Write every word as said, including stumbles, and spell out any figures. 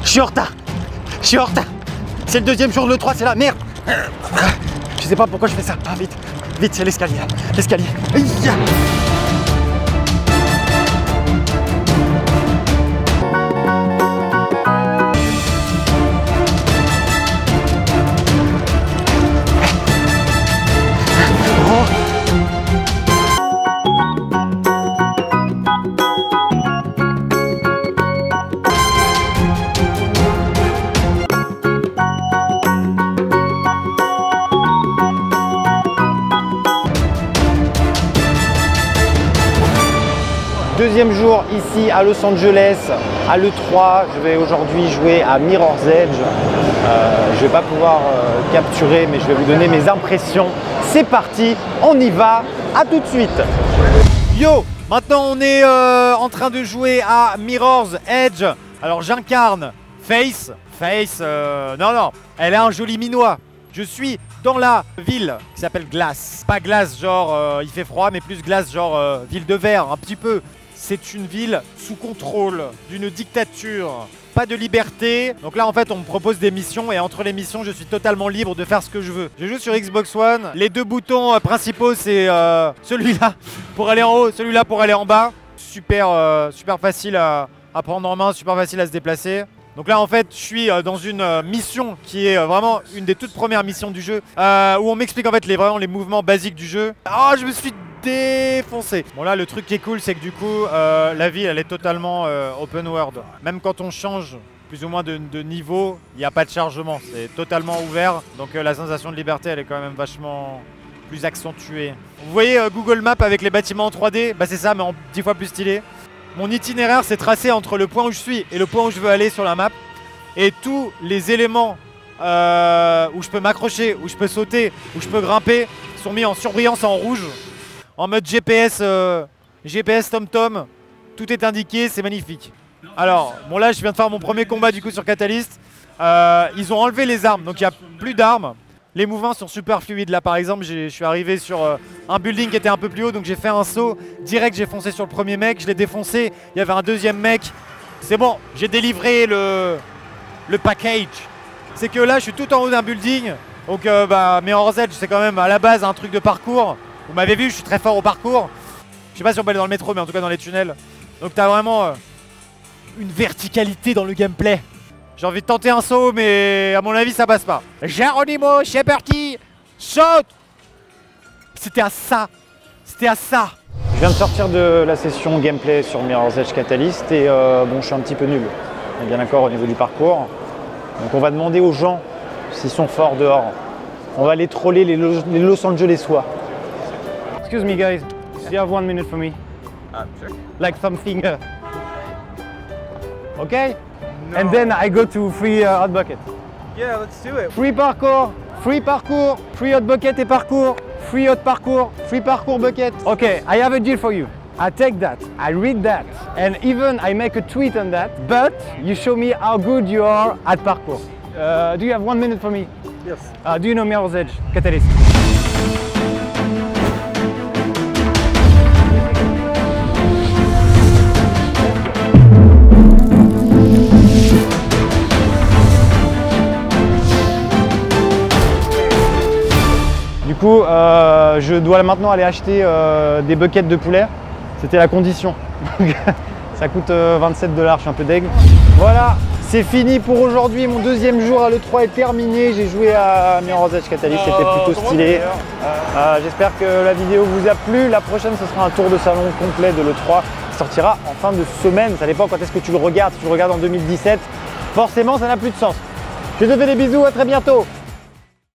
Je suis en retard. Je suis en retard. C'est le deuxième jour de l'E trois, c'est la merde. Je sais pas pourquoi je fais ça. Ah, vite, vite, c'est l'escalier. L'escalier. Deuxième jour ici à Los Angeles, à l'E trois. Je vais aujourd'hui jouer à Mirror's Edge. Euh, je ne vais pas pouvoir euh, capturer, mais je vais vous donner mes impressions. C'est parti, on y va, à tout de suite. Yo, maintenant on est euh, en train de jouer à Mirror's Edge. Alors j'incarne Face. Face, euh, non, non, elle a un joli minois. Je suis dans la ville qui s'appelle Glass. Pas Glass genre euh, il fait froid, mais plus Glass genre euh, ville de verre, un petit peu. C'est une ville sous contrôle d'une dictature, pas de liberté. Donc là en fait on me propose des missions et entre les missions je suis totalement libre de faire ce que je veux. Je joue sur Xbox One, les deux boutons euh, principaux c'est euh, celui-là pour aller en haut, celui-là pour aller en bas. Super, euh, super facile à, à prendre en main, super facile à se déplacer. Donc là en fait je suis dans une mission qui est vraiment une des toutes premières missions du jeu euh, où on m'explique en fait les, vraiment les mouvements basiques du jeu. Oh, je me suis défoncé. Bon là le truc qui est cool c'est que du coup euh, la ville elle est totalement euh, open world. Même quand on change plus ou moins de, de niveau, il n'y a pas de chargement, c'est totalement ouvert. Donc euh, la sensation de liberté elle est quand même vachement plus accentuée. Vous voyez euh, Google Maps avec les bâtiments en trois D, bah c'est ça mais en dix fois plus stylé. Mon itinéraire s'est tracé entre le point où je suis et le point où je veux aller sur la map. Et tous les éléments euh, où je peux m'accrocher, où je peux sauter, où je peux grimper sont mis en surbrillance en rouge. En mode G P S, euh, G P S TomTom. Tout est indiqué, c'est magnifique. Alors, bon là je viens de faire mon premier combat du coup sur Catalyst. Euh, ils ont enlevé les armes, donc il n'y a plus d'armes. Les mouvements sont super fluides. Là par exemple, je suis arrivé sur euh, un building qui était un peu plus haut, donc j'ai fait un saut. Direct, j'ai foncé sur le premier mec, je l'ai défoncé. Il y avait un deuxième mec. C'est bon, j'ai délivré le, le package. C'est que là, je suis tout en haut d'un building. Donc, euh, bah, Mirror's Edge, c'est quand même à la base un truc de parcours. Vous m'avez vu, je suis très fort au parcours. Je sais pas si on peut aller dans le métro, mais en tout cas dans les tunnels. Donc, t'as vraiment euh, une verticalité dans le gameplay. J'ai envie de tenter un saut, mais à mon avis, ça passe pas. Geronimo, Shepherty, saute! C'était à ça. C'était à ça. Je viens de sortir de la session gameplay sur Mirror's Edge Catalyst et euh, bon, je suis un petit peu nul. On est bien d'accord au niveau du parcours. Donc on va demander aux gens s'ils sont forts dehors. On va aller troller les, Lo les Los Angelesois. Excuse me guys, do you have one minute for me? Uh, sure. Like something... Uh... Okay? No. And then I go to free uh, hot bucket. Yeah, let's do it. Free parcours, free parcours, free hot bucket et parcours, free hot parcours, free parcours bucket. Okay, I have a deal for you. I take that, I read that, and even I make a tweet on that, but you show me how good you are at parkour. Uh, do you have one minute for me? Yes. Uh, do you know Mirror's Edge Catalyst? Du coup, euh, je dois maintenant aller acheter euh, des buckets de poulet. C'était la condition. Ça coûte euh, vingt-sept dollars, je suis un peu deg. Voilà, c'est fini pour aujourd'hui. Mon deuxième jour à l'E trois est terminé. J'ai joué à Mirror's Edge Catalyst, c'était plutôt stylé. Euh, J'espère que la vidéo vous a plu. La prochaine, ce sera un tour de salon complet de l'E trois qui sortira en fin de semaine. Ça dépend quand est-ce que tu le regardes. Si tu le regardes en deux mille dix-sept, forcément, ça n'a plus de sens. Je te fais des bisous, à très bientôt.